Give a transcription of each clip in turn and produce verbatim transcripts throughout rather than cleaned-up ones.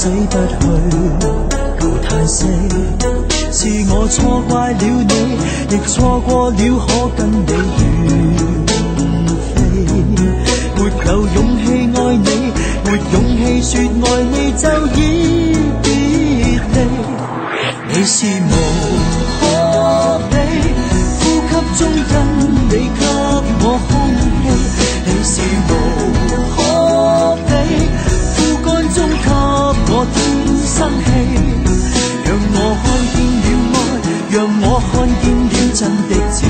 死不去，舊嘆息。是我錯怪了你，亦錯過了可跟你遠飛。沒有勇氣愛你，沒勇氣說愛你，就已別離。你是無可比，呼吸中因你給我空氣。你是無可比，枯乾中給我添生氣。讓我看見了愛，讓我看見了真的自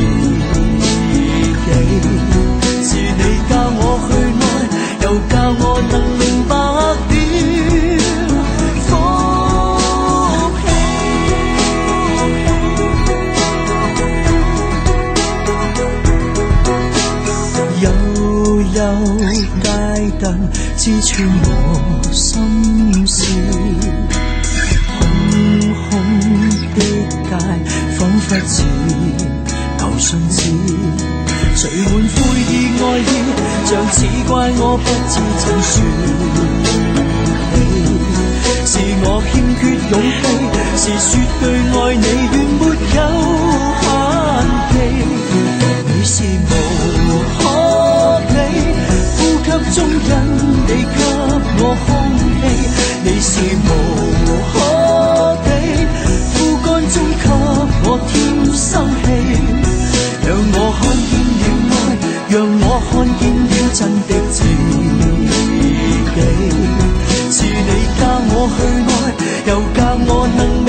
己。是你教我去愛，又教我能明白了福氣。悠悠街燈刺穿我心事，仿佛似舊信紙，垂滿悔意愛意，像似怪我不知怎說起。是我欠缺勇氣，是說句愛你願沒有限期。你是無可比，呼吸中因你給我空氣。你是無可比，枯乾中給我添生氣。讓我看見了愛，讓我看見了真的自己。是你教我去愛，又教我能